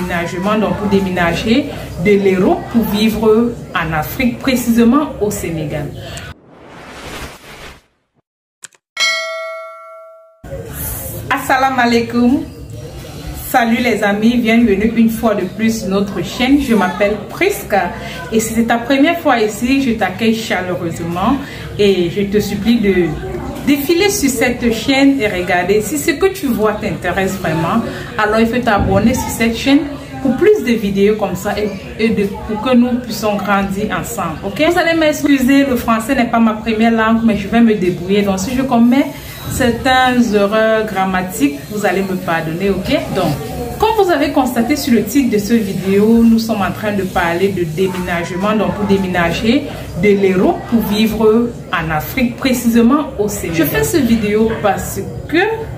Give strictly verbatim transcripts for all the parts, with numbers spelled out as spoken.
déménagement, donc pour déménager de l'Europe pour vivre en Afrique, précisément au Sénégal. Assalamu alaikum. Salut les amis, bienvenue une fois de plus sur notre chaîne. Je m'appelle Priska et si c'est ta première fois ici, je t'accueille chaleureusement et je te supplie de défiler sur cette chaîne et regarder. Si ce que tu vois t'intéresse vraiment, alors il faut t'abonner sur cette chaîne pour plus de vidéos comme ça et, et de, pour que nous puissions grandir ensemble. Ok? Vous allez m'excuser, le français n'est pas ma première langue, mais je vais me débrouiller. Donc si je commets certaines erreurs grammatiques, vous allez me pardonner, ok? Donc, comme vous avez constaté sur le titre de cette vidéo, nous sommes en train de parler de déménagement, donc pour déménager de l'Europe pour vivre en Afrique, précisément au Sénégal. Je fais cette vidéo parce que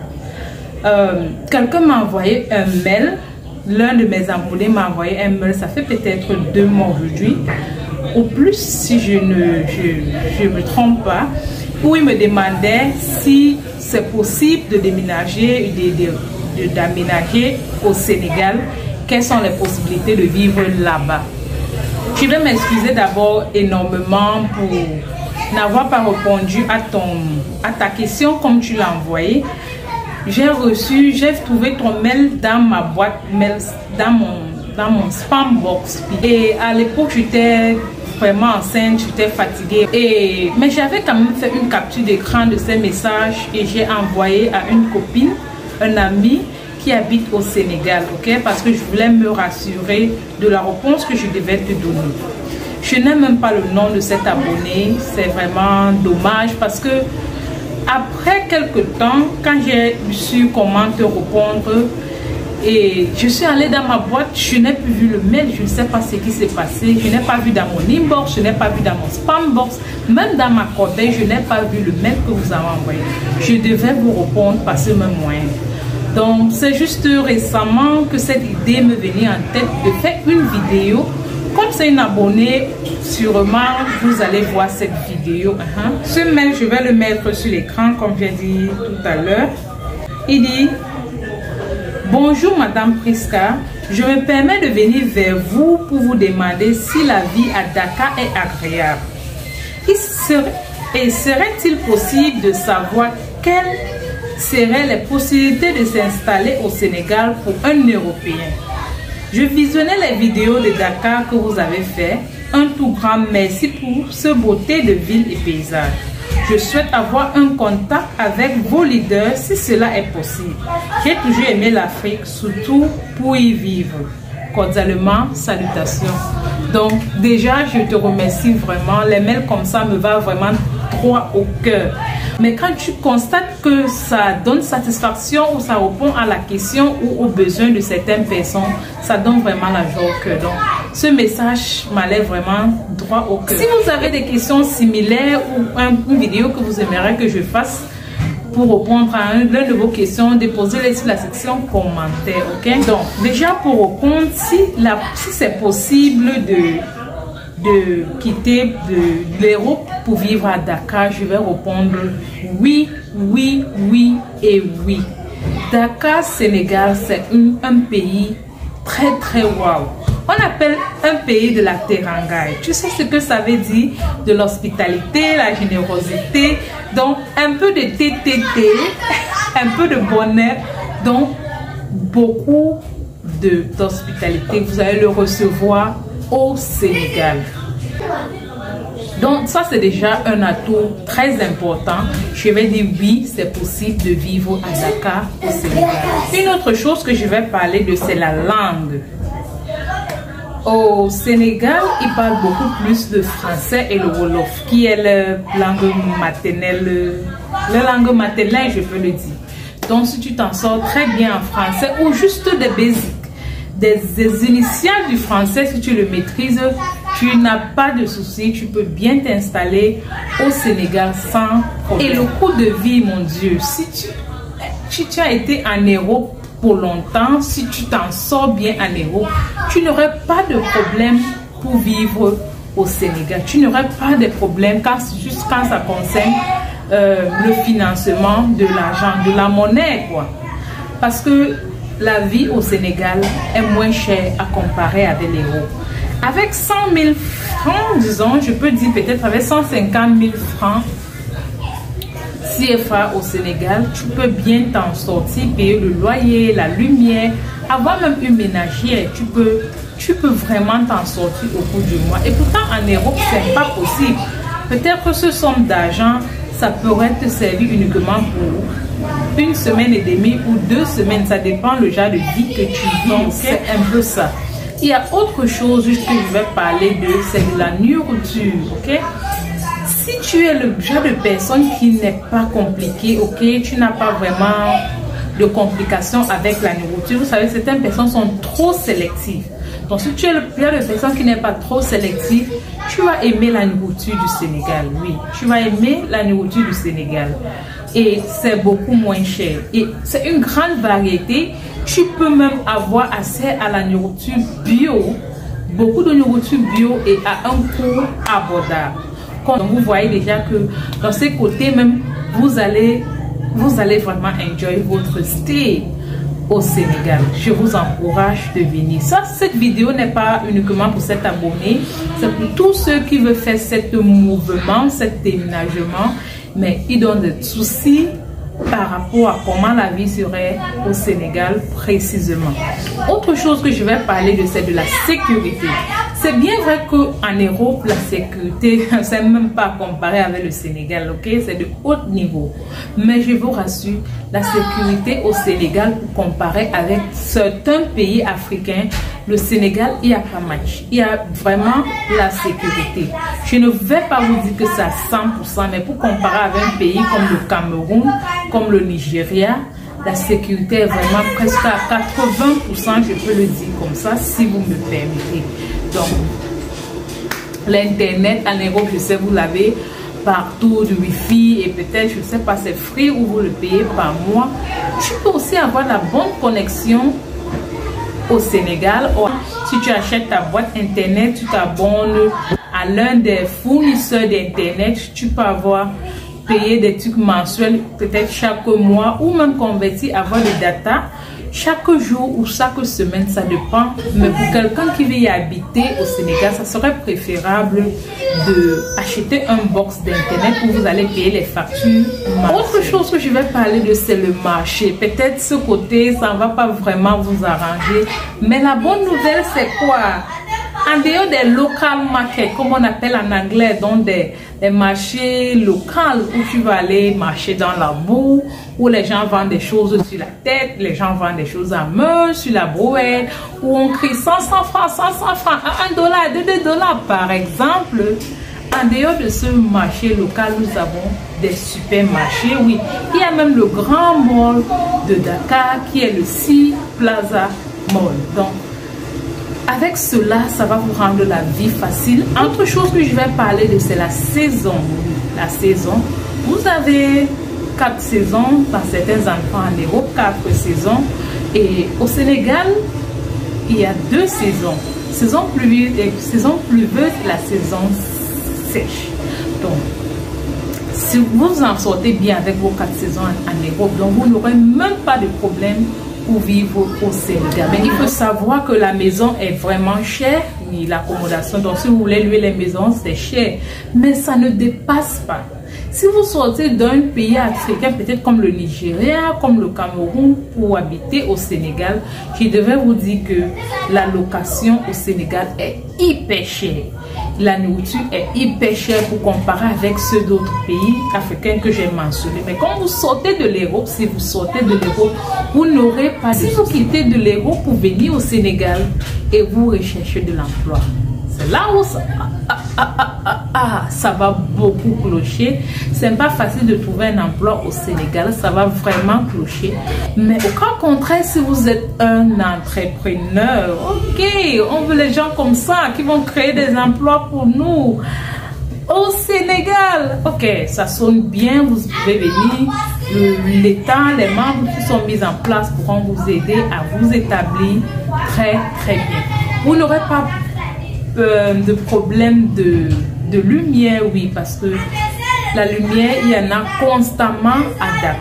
euh, quelqu'un m'a envoyé un mail, l'un de mes abonnés m'a envoyé un mail, ça fait peut-être deux mois aujourd'hui, au plus si je ne je, je me trompe pas, où il me demandait si c'est possible de déménager, de, de, de, d'aménager au Sénégal, quelles sont les possibilités de vivre là-bas. Je vais m'excuser d'abord énormément pour n'avoir pas répondu à, ton, à ta question comme tu l'as envoyé. J'ai reçu, j'ai trouvé ton mail dans ma boîte mail, dans mon, dans mon spam box. Et à l'époque, j'étais vraiment enceinte, j'étais fatiguée. Et, mais j'avais quand même fait une capture d'écran de ces messages et j'ai envoyé à une copine, un ami qui habite au Sénégal, ok? Parce que je voulais me rassurer de la réponse que je devais te donner. Je n'ai même pas le nom de cet abonné, c'est vraiment dommage parce que après quelques temps, quand j'ai su comment te répondre, et je suis allée dans ma boîte, je n'ai plus vu le mail, je ne sais pas ce qui s'est passé, je n'ai pas vu dans mon inbox, je n'ai pas vu dans mon spam box, même dans ma corbeille, je n'ai pas vu le mail que vous avez envoyé. Je devais vous répondre par ce même moyen. Donc c'est juste récemment que cette idée me venait en tête de faire une vidéo. Comme c'est une abonnée, sûrement vous allez voir cette vidéo. Uh-huh. Ce mail, je vais le mettre sur l'écran comme j'ai dit tout à l'heure. Il dit: bonjour Madame Priska, je me permets de venir vers vous pour vous demander si la vie à Dakar est agréable. Il serait, et serait-il possible de savoir quelles seraient les possibilités de s'installer au Sénégal pour un Européen? Je visionnais les vidéos de Dakar que vous avez fait. Un tout grand merci pour ce beauté de ville et paysage. Je souhaite avoir un contact avec vos leaders si cela est possible. J'ai toujours aimé l'Afrique, surtout pour y vivre. Cordialement, salutations. Donc déjà, je te remercie vraiment. Les mails comme ça me va vraiment droit au cœur. Mais quand tu constates que ça donne satisfaction ou ça répond à la question ou aux besoins de certaines personnes, ça donne vraiment la joie au cœur. Donc, ce message m'allait vraiment droit au cœur. Si vous avez des questions similaires ou une vidéo que vous aimeriez que je fasse pour répondre à l'une de vos questions, déposez-les sur la section commentaires, ok? Donc, déjà pour répondre, si, la, si c'est possible de... de quitter de l'Europe pour vivre à Dakar, je vais répondre oui, oui, oui et oui. Dakar, Sénégal, c'est un, un pays très très waouh. On appelle un pays de la teranga. Tu sais ce que ça veut dire? De l'hospitalité, la générosité, donc un peu de T T T, un peu de bonheur, donc beaucoup d'hospitalité. Vous allez le recevoir au Sénégal. Donc ça c'est déjà un atout très important. Je vais dire oui, c'est possible de vivre à Dakar au Sénégal. Une autre chose que je vais parler de, c'est la langue. Au Sénégal, ils parlent beaucoup plus le français et le wolof, qui est la langue maternelle, la langue maternelle, je peux le dire. Donc si tu t'en sors très bien en français ou juste des basiques, Des, des initiales du français, si tu le maîtrises, tu n'as pas de souci, tu peux bien t'installer au Sénégal sans problème. Et le coût de vie, mon Dieu, si tu, si tu as été en Europe pour longtemps, si tu t'en sors bien en Europe, tu n'aurais pas de problème pour vivre au Sénégal. Tu n'aurais pas de problème quand, juste quand ça concerne euh, le financement de l'argent, de la monnaie, quoi. Parce que la vie au Sénégal est moins chère à comparer avec l'Europe. Avec cent mille francs, disons, je peux dire peut-être avec cent cinquante mille francs C F A au Sénégal, tu peux bien t'en sortir, payer le loyer, la lumière, avoir même une ménagère, tu peux, tu peux vraiment t'en sortir au cours du mois. Et pourtant en Europe, c'est pas possible. Peut-être que ce somme d'argent, ça pourrait te servir uniquement pour une semaine et demie ou deux semaines, ça dépend le genre de vie que tu vis. Donc c'est un peu ça. Il y a autre chose juste que je vais parler de, c'est de la nourriture, ok? Si tu es le genre de personne qui n'est pas compliquée, ok, tu n'as pas vraiment de complications avec la nourriture. Vous savez, certaines personnes sont trop sélectives. Donc si tu es le genre de personne qui n'est pas trop sélective, tu vas aimer la nourriture du Sénégal, oui. Tu vas aimer la nourriture du Sénégal. Et c'est beaucoup moins cher. Et c'est une grande variété. Tu peux même avoir accès à la nourriture bio. Beaucoup de nourriture bio et à un coût abordable. Donc vous voyez déjà que dans ces côtés même, vous allez, vous allez vraiment enjoy votre stay au Sénégal. Je vous encourage de venir. Ça, cette vidéo n'est pas uniquement pour cet abonné, c'est pour tous ceux qui veulent faire ce mouvement, cet déménagement, mais ils ont des soucis par rapport à comment la vie serait au Sénégal précisément. Autre chose que je vais parler de, c'est de la sécurité. C'est bien vrai qu'en Europe, la sécurité, c'est même pas comparé avec le Sénégal, ok? C'est de haut niveau. Mais je vous rassure, la sécurité au Sénégal, pour comparer avec certains pays africains, le Sénégal, il n'y a pas match. Il y a vraiment la sécurité. Je ne vais pas vous dire que c'est à cent pour cent, mais pour comparer avec un pays comme le Cameroun, comme le Nigeria, la sécurité est vraiment presque à quatre-vingts pour cent, je peux le dire comme ça, si vous me permettez. Donc, l'internet en Europe, je sais, vous l'avez partout, du wifi, et peut-être, je ne sais pas, c'est free ou vous le payez par mois. Tu peux aussi avoir la bonne connexion au Sénégal. Ou si tu achètes ta boîte internet, tu t'abonnes à l'un des fournisseurs d'internet, tu peux avoir payer des trucs mensuels peut-être chaque mois ou même convertir, avoir des data chaque jour ou chaque semaine, ça dépend. Mais pour quelqu'un qui veut y habiter au Sénégal, ça serait préférable de acheter un box d'internet où vous allez payer les factures. Autre chose que je vais parler de, c'est le marché. Peut-être ce côté, ça ne va pas vraiment vous arranger, mais la bonne nouvelle, c'est quoi? En dehors des local markets, comme on appelle en anglais, donc des, des marchés locaux où tu vas aller marcher dans la boue, où les gens vendent des choses sur la tête, les gens vendent des choses à main, sur la brouette, où on crie cent, cent francs, cent, cent francs, un dollar, deux, deux dollars par exemple. En dehors de ce marché local, nous avons des supermarchés, oui. Il y a même le grand mall de Dakar qui est le Sea Plaza Mall. Donc, avec cela, ça va vous rendre la vie facile. Autre chose que je vais parler de, c'est la saison. La saison. Vous avez quatre saisons dans certains endroits en Europe, quatre saisons. Et au Sénégal, il y a deux saisons. Saison pluvieuse et saison pluvieuse, la saison sèche. Donc, si vous en sortez bien avec vos quatre saisons en, en Europe, donc vous n'aurez même pas de problème pour vivre au Sénégal. Mais il faut savoir que la maison est vraiment chère, oui, l'accommodation. Donc si vous voulez louer les maisons, c'est cher. Mais ça ne dépasse pas. Si vous sortez d'un pays africain, peut-être comme le Nigeria, comme le Cameroun, pour habiter au Sénégal, je devrais vous dire que la location au Sénégal est hyper chère. La nourriture est hyper chère pour comparer avec ceux d'autres pays africains que j'ai mentionnés. Mais quand vous sortez de l'Europe, si vous sortez de l'Europe, vous n'aurez pas. Si vous quittez de l'Europe pour venir au Sénégal et vous recherchez de l'emploi, c'est là où ça, ah, ah, ah, ah, ah, ça va beaucoup clocher. C'est pas facile de trouver un emploi au Sénégal, ça va vraiment clocher. Mais au cas contraire, si vous êtes un entrepreneur, ok, on veut les gens comme ça qui vont créer des emplois pour nous au Sénégal. Ok, ça sonne bien, vous pouvez venir. L'État, les membres qui sont mis en place pourront vous aider à vous établir très très bien. Vous n'aurez pas Euh, de problèmes de, de lumière, oui, parce que la lumière, il y en a constamment à Dakar.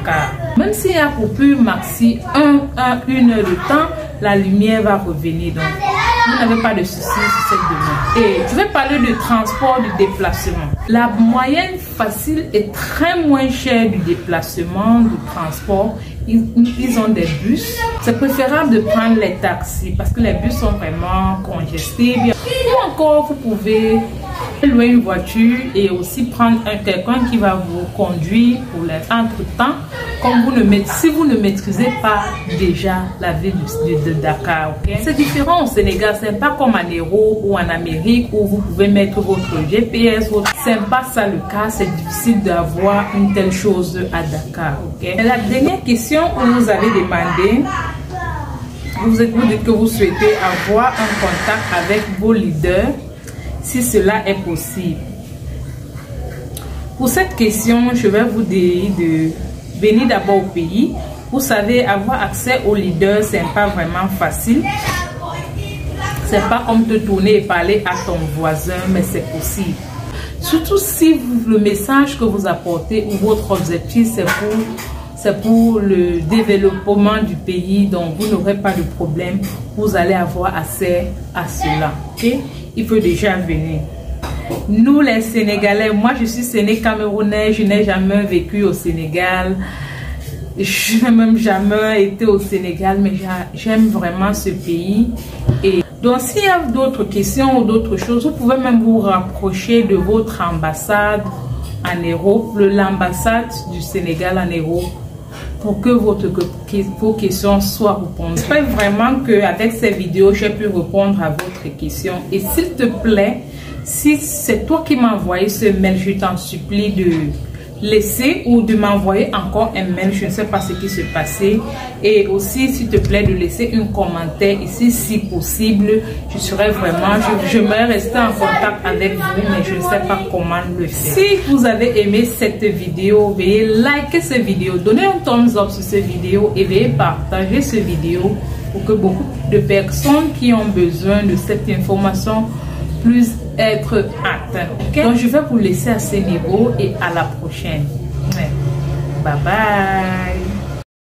Même s'il y a coupure maxi un à une heure de temps, la lumière va revenir. Donc, vous n'avez pas de soucis sur cette demande. Et je vais parler de transport, du déplacement. La moyenne facile est très moins chère du déplacement, du transport. Ils, ils ont des bus. C'est préférable de prendre les taxis parce que les bus sont vraiment congestés. Ou encore, vous pouvez louer une voiture et aussi prendre quelqu'un qui va vous conduire pour les entre-temps. Comme vous ne, si vous ne maîtrisez pas déjà la ville de, de, de Dakar, okay? C'est différent au Sénégal, c'est pas comme en Europe ou en Amérique où vous pouvez mettre votre G P S. C'est pas ça le cas, c'est difficile d'avoir une telle chose à Dakar. Okay? Et la dernière question où vous avez demandé, vous êtes vous dites que vous souhaitez avoir un contact avec vos leaders, si cela est possible. Pour cette question, je vais vous dire de venir d'abord au pays. Vous savez, avoir accès aux leaders, c'est pas vraiment facile. C'est pas comme te tourner et parler à ton voisin, mais c'est possible. Surtout si vous, le message que vous apportez ou votre objectif, c'est pour, c'est pour le développement du pays, donc vous n'aurez pas de problème. Vous allez avoir accès à cela. Okay? Il peut déjà venir. Nous les Sénégalais, moi je suis séné-camerounais, je n'ai jamais vécu au Sénégal, je n'ai même jamais été au Sénégal, mais j'aime vraiment ce pays. Et donc s'il y a d'autres questions ou d'autres choses, vous pouvez même vous rapprocher de votre ambassade en Europe, l'ambassade du Sénégal en Europe, pour que votre, vos questions soient répondues. J'espère vraiment qu'avec ces vidéos, j'ai pu répondre à votre question. Et s'il te plaît, si c'est toi qui m'as envoyé ce mail, je t'en supplie de laisser ou de m'envoyer encore un mail. Je ne sais pas ce qui se passait. Et aussi, s'il te plaît, de laisser un commentaire ici si possible. Je serais vraiment, je, je vais rester en contact avec vous, mais je ne sais pas comment le faire. Si vous avez aimé cette vidéo, veuillez liker cette vidéo, donner un thumbs up sur cette vidéo et veuillez partager cette vidéo pour que beaucoup de personnes qui ont besoin de cette information puissent être atteint. Okay? Donc je vais vous laisser à ce niveau et à la prochaine. Bye bye.